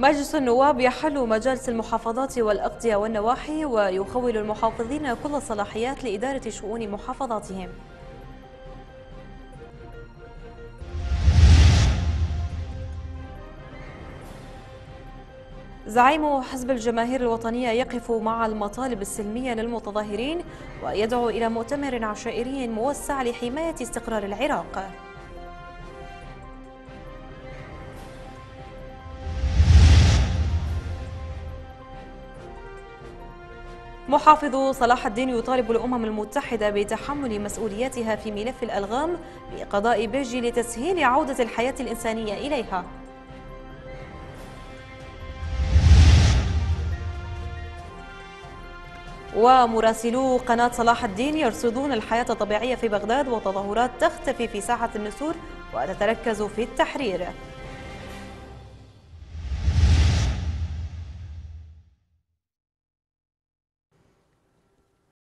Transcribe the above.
مجلس النواب يحل مجالس المحافظات والأقضية والنواحي ويخول المحافظين كل الصلاحيات لإدارة شؤون محافظاتهم. زعيم حزب الجماهير الوطنية يقف مع المطالب السلمية للمتظاهرين ويدعو إلى مؤتمر عشائري موسع لحماية استقرار العراق. محافظ صلاح الدين يطالب الأمم المتحدة بتحمل مسؤولياتها في ملف الألغام بقضاء بيجي لتسهيل عودة الحياة الإنسانية إليها. ومراسلو قناة صلاح الدين يرصدون الحياة الطبيعية في بغداد وتظاهرات تختفي في ساحة النسور وتتركز في التحرير.